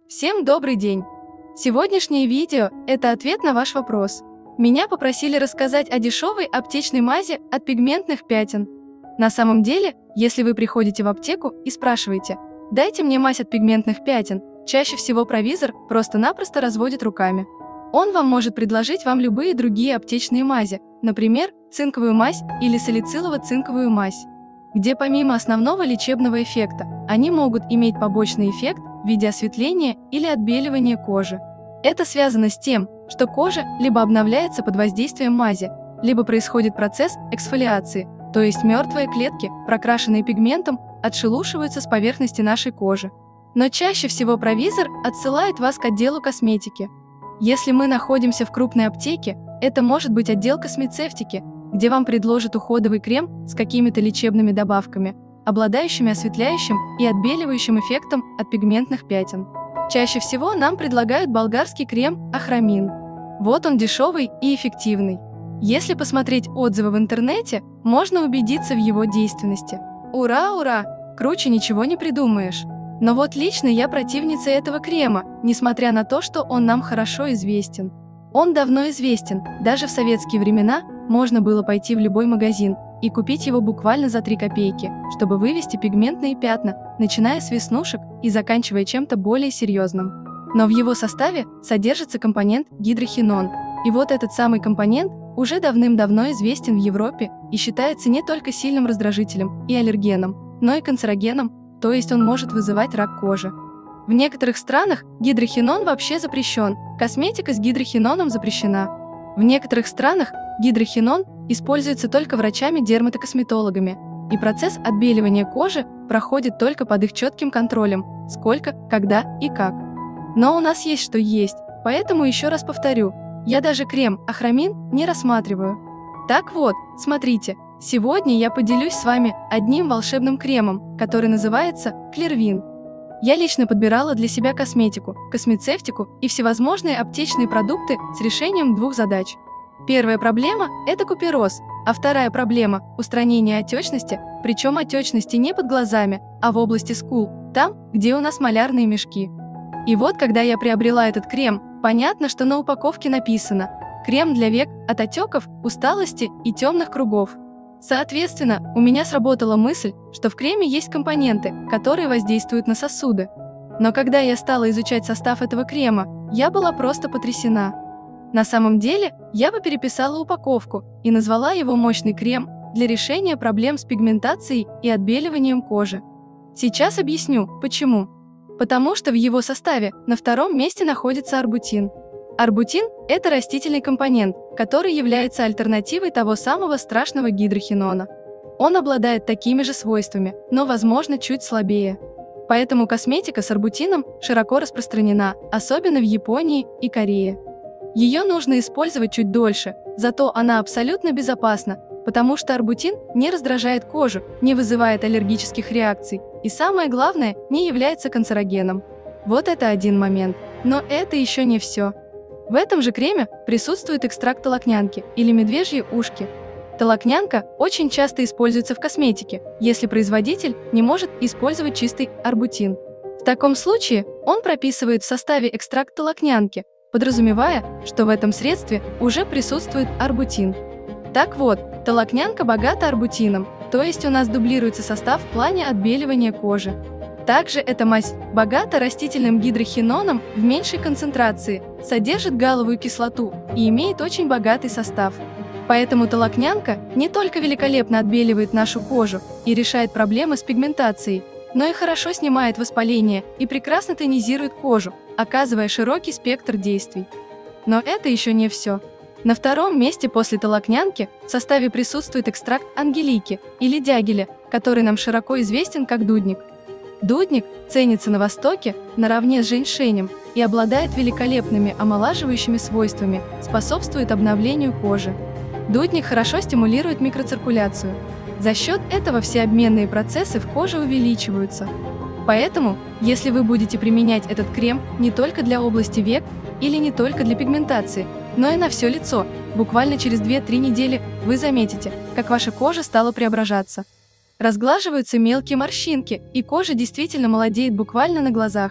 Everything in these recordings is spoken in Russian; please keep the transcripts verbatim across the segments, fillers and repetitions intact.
Всем добрый день! Сегодняшнее видео – это ответ на ваш вопрос. Меня попросили рассказать о дешевой аптечной мази от пигментных пятен. На самом деле, если вы приходите в аптеку и спрашиваете «дайте мне мазь от пигментных пятен», чаще всего провизор просто-напросто разводит руками. Он вам может предложить вам любые другие аптечные мази, например, цинковую мазь или салицилово-цинковую мазь, где помимо основного лечебного эффекта, они могут иметь побочный эффект в виде осветления или отбеливания кожи. Это связано с тем, что кожа либо обновляется под воздействием мази, либо происходит процесс эксфолиации, то есть мертвые клетки, прокрашенные пигментом, отшелушиваются с поверхности нашей кожи. Но чаще всего провизор отсылает вас к отделу косметики. Если мы находимся в крупной аптеке, это может быть отдел космецевтики, где вам предложат уходовый крем с какими-то лечебными добавками, обладающими осветляющим и отбеливающим эффектом от пигментных пятен. Чаще всего нам предлагают болгарский крем Ахромин. Вот он дешевый и эффективный. Если посмотреть отзывы в интернете, можно убедиться в его действенности. Ура, ура! Круче ничего не придумаешь. Но вот лично я противница этого крема, несмотря на то, что он нам хорошо известен. Он давно известен, даже в советские времена можно было пойти в любой магазин и купить его буквально за три копейки, чтобы вывести пигментные пятна, начиная с веснушек и заканчивая чем-то более серьезным. Но в его составе содержится компонент гидрохинон, и вот этот самый компонент уже давным-давно известен в Европе и считается не только сильным раздражителем и аллергеном, но и канцерогеном, то есть он может вызывать рак кожи. В некоторых странах гидрохинон вообще запрещен, косметика с гидрохиноном запрещена. В некоторых странах гидрохинон используется только врачами-дерматокосметологами, и процесс отбеливания кожи проходит только под их четким контролем, сколько, когда и как. Но у нас есть что есть, поэтому еще раз повторю, я даже крем Ахромин не рассматриваю. Так вот, смотрите, сегодня я поделюсь с вами одним волшебным кремом, который называется Клервин. Я лично подбирала для себя косметику, космецевтику и всевозможные аптечные продукты с решением двух задач. Первая проблема – это купероз, а вторая проблема – устранение отечности, причем отечности не под глазами, а в области скул, там, где у нас малярные мешки. И вот, когда я приобрела этот крем, понятно, что на упаковке написано «крем для век от отеков, усталости и темных кругов». Соответственно, у меня сработала мысль, что в креме есть компоненты, которые воздействуют на сосуды. Но когда я стала изучать состав этого крема, я была просто потрясена. На самом деле, я бы переписала упаковку и назвала его «мощный крем» для решения проблем с пигментацией и отбеливанием кожи. Сейчас объясню, почему. Потому что в его составе на втором месте находится арбутин. Арбутин – это растительный компонент, который является альтернативой того самого страшного гидрохинона. Он обладает такими же свойствами, но, возможно, чуть слабее. Поэтому косметика с арбутином широко распространена, особенно в Японии и Корее. Ее нужно использовать чуть дольше, зато она абсолютно безопасна, потому что арбутин не раздражает кожу, не вызывает аллергических реакций и, самое главное, не является канцерогеном. Вот это один момент. Но это еще не все. В этом же креме присутствует экстракт толокнянки или медвежьи ушки. Толокнянка очень часто используется в косметике, если производитель не может использовать чистый арбутин. В таком случае он прописывает в составе экстракт толокнянки, подразумевая, что в этом средстве уже присутствует арбутин. Так вот, толокнянка богата арбутином, то есть у нас дублируется состав в плане отбеливания кожи. Также эта мазь богата растительным гидрохиноном в меньшей концентрации, содержит галловую кислоту и имеет очень богатый состав. Поэтому толокнянка не только великолепно отбеливает нашу кожу и решает проблемы с пигментацией, но и хорошо снимает воспаление и прекрасно тонизирует кожу, оказывая широкий спектр действий. Но это еще не все. На втором месте после толокнянки в составе присутствует экстракт ангелики или дягеля, который нам широко известен как дудник. Дудник ценится на Востоке наравне с женьшенем и обладает великолепными омолаживающими свойствами, способствует обновлению кожи. Дудник хорошо стимулирует микроциркуляцию. За счет этого все обменные процессы в коже увеличиваются. Поэтому, если вы будете применять этот крем не только для области век или не только для пигментации, но и на все лицо, буквально через две-три недели вы заметите, как ваша кожа стала преображаться. Разглаживаются мелкие морщинки, и кожа действительно молодеет буквально на глазах.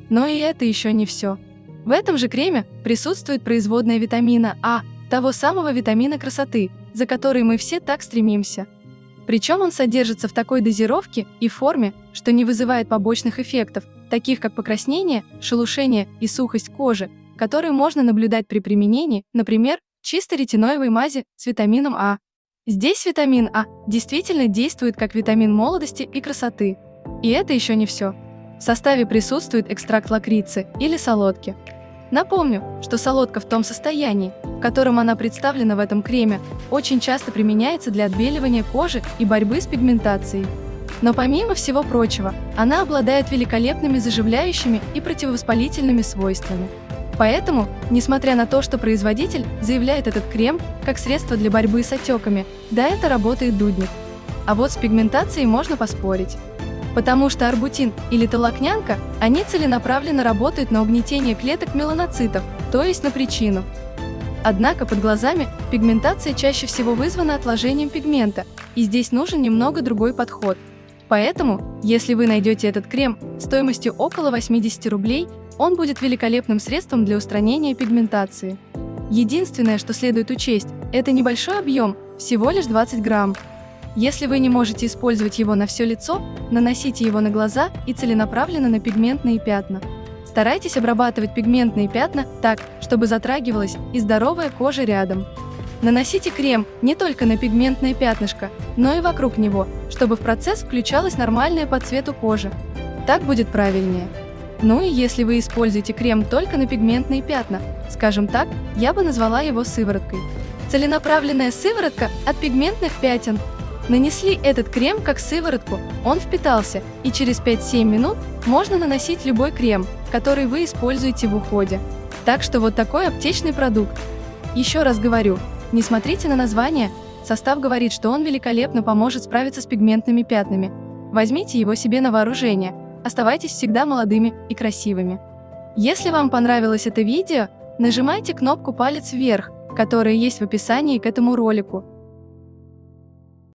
Но и это еще не все. В этом же креме присутствует производная витамина А, того самого витамина красоты, за который мы все так стремимся. Причем он содержится в такой дозировке и форме, что не вызывает побочных эффектов, таких как покраснение, шелушение и сухость кожи, которые можно наблюдать при применении, например, чистой ретиноевой мази с витамином А. Здесь витамин А действительно действует как витамин молодости и красоты. И это еще не все. В составе присутствует экстракт лакрицы или солодки. Напомню, что солодка в том состоянии, в котором она представлена в этом креме, очень часто применяется для отбеливания кожи и борьбы с пигментацией. Но помимо всего прочего, она обладает великолепными заживляющими и противовоспалительными свойствами. Поэтому, несмотря на то, что производитель заявляет этот крем как средство для борьбы с отеками, да, это работает дудник. А вот с пигментацией можно поспорить. Потому что арбутин или толокнянка, они целенаправленно работают на угнетение клеток меланоцитов, то есть на причину. Однако под глазами пигментация чаще всего вызвана отложением пигмента, и здесь нужен немного другой подход. Поэтому, если вы найдете этот крем стоимостью около восьмидесяти рублей, он будет великолепным средством для устранения пигментации. Единственное, что следует учесть, это небольшой объем, всего лишь двадцать грамм. Если вы не можете использовать его на все лицо, наносите его на глаза и целенаправленно на пигментные пятна. Старайтесь обрабатывать пигментные пятна так, чтобы затрагивалась и здоровая кожа рядом. Наносите крем не только на пигментное пятнышко, но и вокруг него, чтобы в процесс включалась нормальная по цвету кожа. Так будет правильнее. Ну и если вы используете крем только на пигментные пятна, скажем так, я бы назвала его сывороткой. Целенаправленная сыворотка от пигментных пятен. Нанесли этот крем как сыворотку, он впитался, и через пять-семь минут можно наносить любой крем, который вы используете в уходе. Так что вот такой аптечный продукт. Еще раз говорю, не смотрите на название, состав говорит, что он великолепно поможет справиться с пигментными пятнами. Возьмите его себе на вооружение, оставайтесь всегда молодыми и красивыми. Если вам понравилось это видео, нажимайте кнопку «Палец вверх», которая есть в описании к этому ролику.